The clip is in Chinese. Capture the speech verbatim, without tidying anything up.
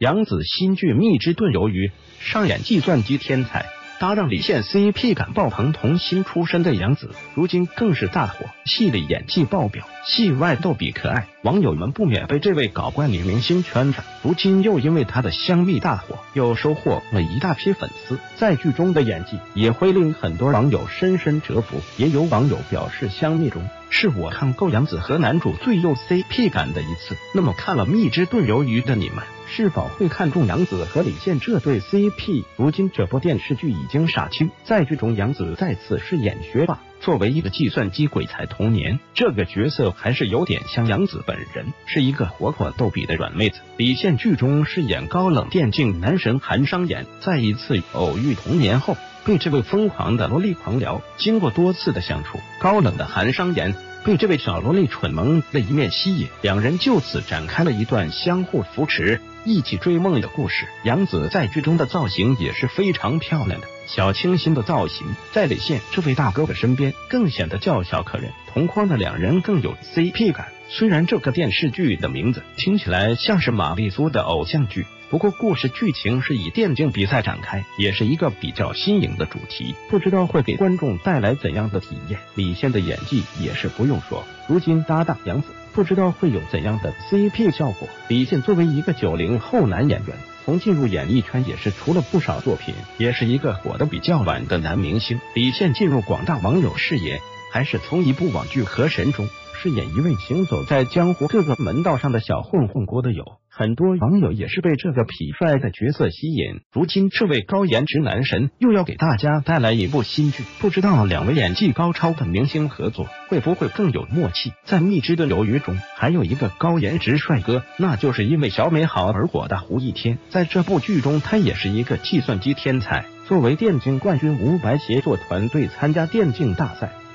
杨紫新剧《蜜汁炖鱿鱼》上演计算机天才，搭档李现 C P 感爆棚。童星出身的杨紫，如今更是大火，戏里演技爆表，戏外逗比可爱，网友们不免被这位搞怪女明星圈粉。如今又因为她的香蜜大火，又收获了一大批粉丝，在剧中的演技也会令很多网友深深折服。也有网友表示，香蜜中是我看够杨紫和男主最有 C P 感的一次。那么看了《蜜汁炖鱿鱼》的你们，是否会看中杨紫和李现这对 C P？ 如今这部电视剧已经杀青，在剧中杨紫再次饰演学霸，作为一个计算机鬼才童年，这个角色还是有点像杨紫本人，是一个活泼逗比的软妹子。李现剧中饰演高冷电竞男神韩商言，在一次偶遇童年后，被这位疯狂的萝莉狂聊。经过多次的相处，高冷的韩商言被这位小萝莉蠢萌的一面吸引，两人就此展开了一段相互扶持、一起追梦的故事。杨紫在剧中的造型也是非常漂亮的，小清新的造型，在李现这位大哥的身边更显得娇小可人，同框的两人更有 C P 感。虽然这个电视剧的名字听起来像是玛丽苏的偶像剧，不过故事剧情是以电竞比赛展开，也是一个比较新颖的主题，不知道会给观众带来怎样的体验。李现的演技也是不用说，如今搭档杨紫，不知道会有怎样的 C P 效果。李现作为一个九零后男演员，从进入演艺圈也是出了不少作品，也是一个火得比较晚的男明星。李现进入广大网友视野，还是从一部网剧《河神》中饰演一位行走在江湖各个门道上的小混混郭德友，很多网友也是被这个痞帅的角色吸引。如今这位高颜值男神又要给大家带来一部新剧，不知道两位演技高超的明星合作会不会更有默契。在《蜜汁炖鱿鱼》中还有一个高颜值帅哥，那就是因为小美好而火的胡一天。在这部剧中，他也是一个计算机天才，作为电竞冠军，伍佰协作团队参加电竞大赛，